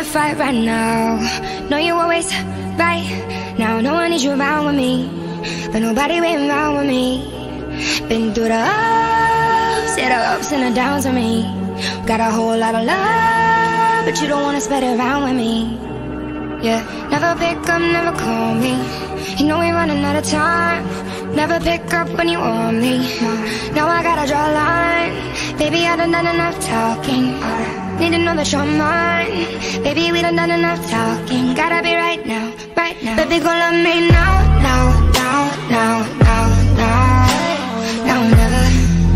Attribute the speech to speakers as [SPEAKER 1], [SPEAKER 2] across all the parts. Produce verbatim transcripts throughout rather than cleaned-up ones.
[SPEAKER 1] wanna fight right now. Know you always right now. No one needs you around with me, but nobody waiting around with me. Been through the ups, yeah, the ups and the downs with me. Got a whole lot of love, but you don't wanna spread it around with me. Yeah, never pick up, never call me. You know we're running out of time. Never pick up when you want me. Now I gotta draw a line. Baby, I done done enough talking. Need to know that you're mine. Baby, we done done enough talking. Gotta be right now, right now. Baby, go love me now, now, now, now, now, now, now, never.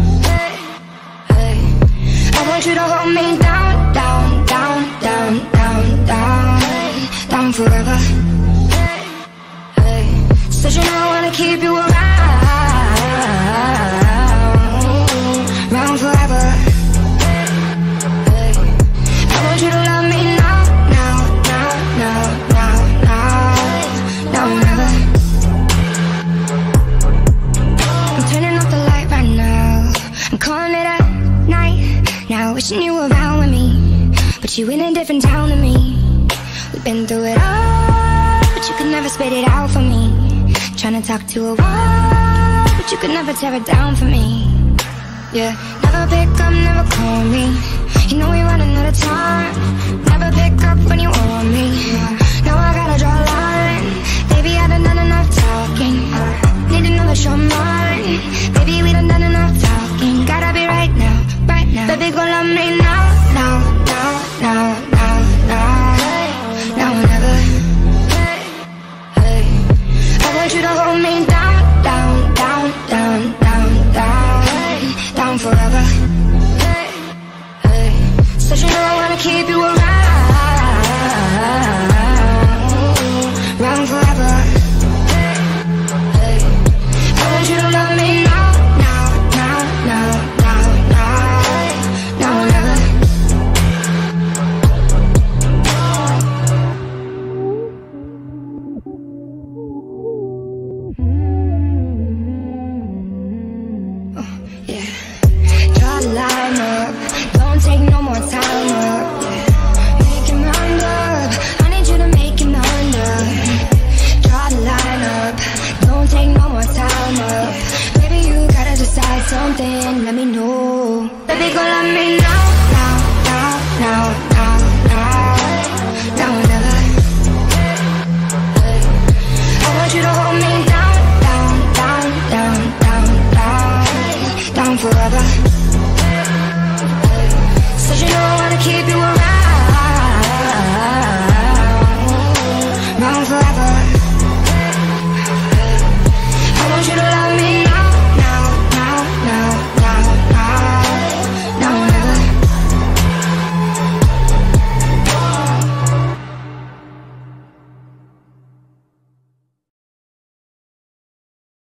[SPEAKER 1] Hey, I want you to hold me down, down, down, down, down, down, down forever. Hey, said you know I wanna keep you around, around forever. I want you to love me now, now, now, now, now, now, now, never. I'm turning off the light right now. I'm calling it a night now, wishing you were around with me, but you in a different town than me. We've been through it all, but you could never spit it out for me. Trying to talk to a wall, but you could never tear it down for me. Yeah, never pick up, never call me. You know we're running out of time. Never pick up when you want me. Now I gotta draw a line. Baby, I done done enough talking. Need to know that you're mine. Baby, we done done enough talking. Gotta be right now, right now. Baby, go love me now, now, now, now, now, now, now, never. Hey, I want you to hold me down, down, down, down, down, down, down forever. Said you know I wanna keep you around, around forever. Hey, I want you to love me now, now, now, now, now, now, now, never. Oh, yeah. Draw the line up. Don't take no more time up. Make your mind up. I need you to make your mind up. Draw the line up. Don't take no more time up. Baby, you gotta decide something. Let me know. Baby, go love me now, now, now, now, now, now, now, never. I want you to hold me down, down, down, down, down, down, down forever.